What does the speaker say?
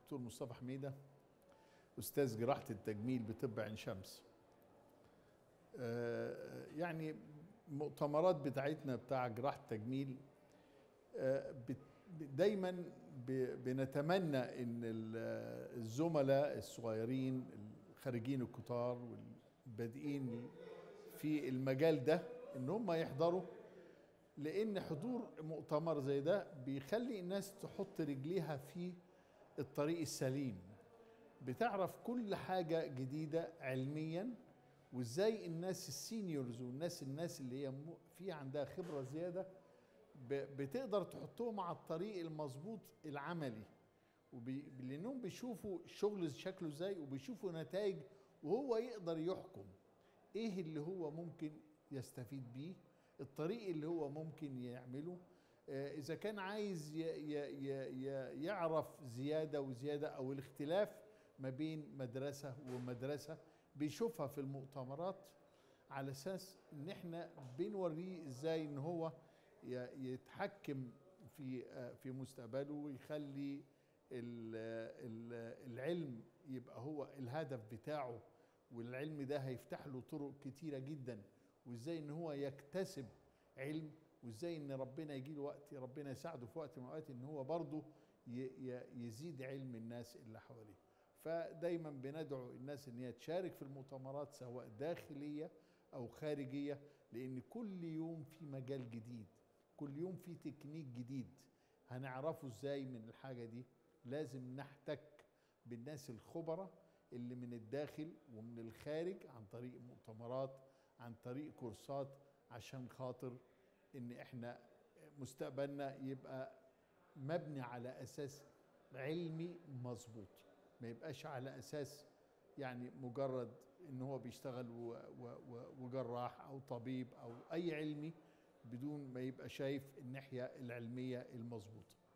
دكتور مصطفى حميدة، أستاذ جراحة التجميل بطب عين شمس. يعني المؤتمرات بتاعتنا بتاع جراحة التجميل دايما بنتمنى ان الزملاء الصغيرين الخارجين الكتار والبادئين في المجال ده ان هم يحضروا، لان حضور مؤتمر زي ده بيخلي الناس تحط رجليها في الطريق السليم، بتعرف كل حاجة جديدة علميا، وازاي الناس السينيورز والناس اللي هي في عندها خبرة زيادة بتقدر تحطهم على الطريق المظبوط العملي، لانهم بيشوفوا الشغل شكله ازاي وبيشوفوا نتائج، وهو يقدر يحكم ايه اللي هو ممكن يستفيد بيه، الطريق اللي هو ممكن يعمله، اذا كان عايز يعرف زيادة وزيادة او الاختلاف ما بين مدرسة ومدرسة بيشوفها في المؤتمرات، على اساس ان احنا بنوريه ازاي ان هو يتحكم في مستقبله ويخلي العلم يبقى هو الهدف بتاعه، والعلم ده هيفتح له طرق كتيرة جدا، وازاي ان هو يكتسب علم، وازاي ان ربنا يجي له وقت ربنا يساعده في وقت من الاوقات ان هو برضه يزيد علم الناس اللي حواليه. فدايما بندعو الناس ان هي تشارك في المؤتمرات سواء داخلية او خارجية، لان كل يوم في مجال جديد، كل يوم في تكنيك جديد هنعرفه ازاي من الحاجة دي. لازم نحتك بالناس الخبراء اللي من الداخل ومن الخارج عن طريق مؤتمرات، عن طريق كورسات، عشان خاطر ان احنا مستقبلنا يبقى مبني على اساس علمي مظبوط، ما يبقاش على اساس يعني مجرد ان هو بيشتغل وجراح او طبيب او اي علمي بدون ما يبقى شايف الناحية العلمية المظبوطة.